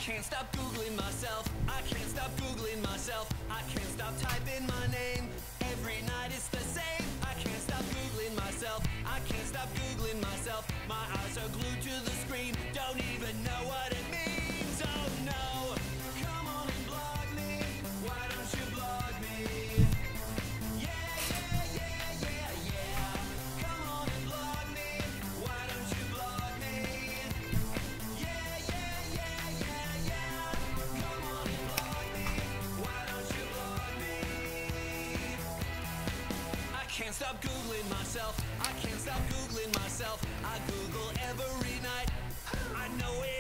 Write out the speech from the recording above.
can't stop Googling myself. I can't stop Googling myself. I can't stop typing my name. Every night it's the same. I can't stop Googling myself. I can't stop Googling myself. My eyes are glued to the screen. Don't even know what it means. Oh no. Come on and blog me. Why don't you blog me? Yeah, yeah, yeah, yeah, yeah. Come on and blog me. Why don't you blog me? Yeah, yeah, yeah, yeah, yeah. Come on and blog me. Why don't you blog me? I can't stop Googling myself. I can't stop Googling myself. I Google every night. I know it.